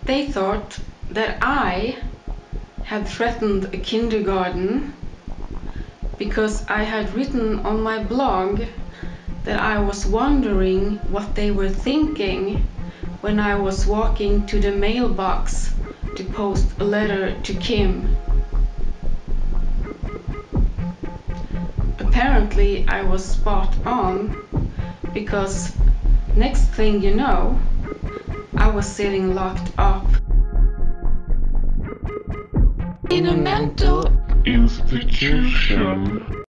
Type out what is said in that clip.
They thought that I had threatened a kindergarten because I had written on my blog that I was wondering what they were thinking when I was walking to the mailbox to post a letter to Kim. Apparently I was spot on, because next thing you know, I was sitting locked up in a mental institution.